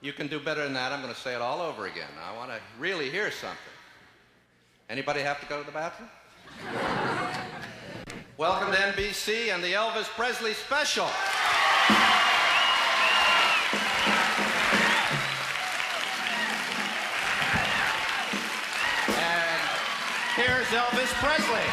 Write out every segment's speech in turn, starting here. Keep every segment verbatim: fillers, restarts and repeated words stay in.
you can do better than that. I'm going to say it all over again. I want to really hear something. Anybody have to go to the bathroom? Welcome to N B C and the Elvis Presley special. And here's Elvis Presley.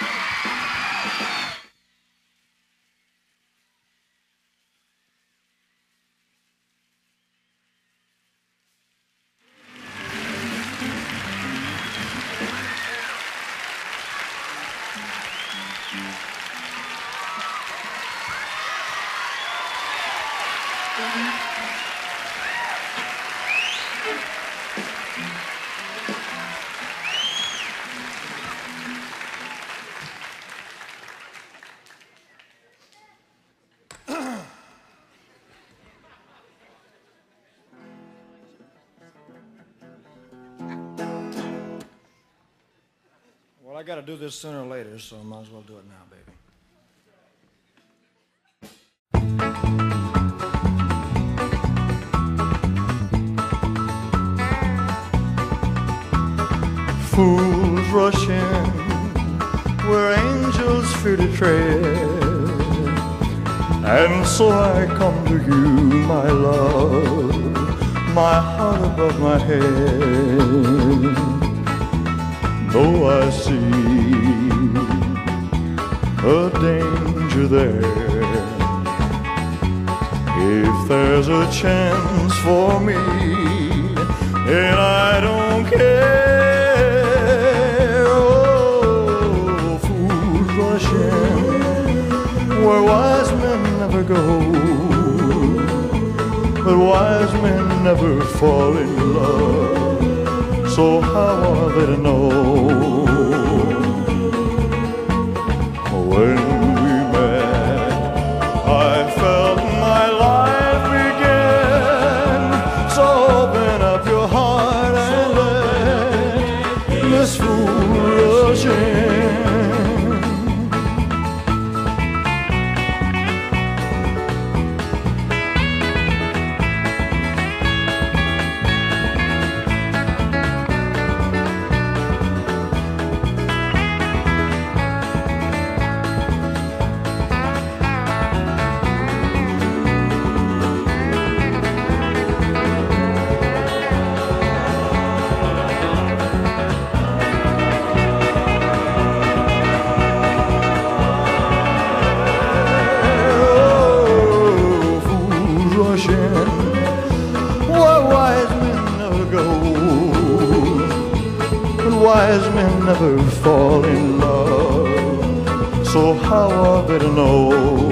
Well, I got to do this sooner or later, so I might as well do it now, baby. Fools rush in where angels fear to tread, and so I come to you, my love, my heart above my head. Though I see a danger there, if there's a chance for me, and I don't care. Oh, fools rush in where wise men never go, but wise men never fall in love. So how are they to know? When we met, I felt my life begin. So open up your heart and let this fool rush in. Wise men never fall in love, so how are they to know?